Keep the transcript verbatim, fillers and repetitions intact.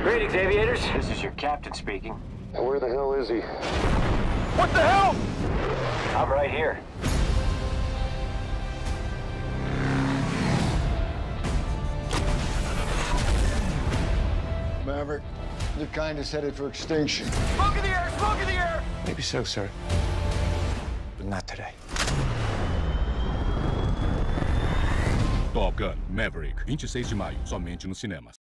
Greetings, aviators. This is your captain speaking. And where the hell is he? What the hell? I'm right here. Maverick, your kind is headed for extinction. Smoke in the air! Smoke in the air! Maybe so, sir. But not today. Top Gun Maverick, vinte e seis de maio, somente nos cinemas.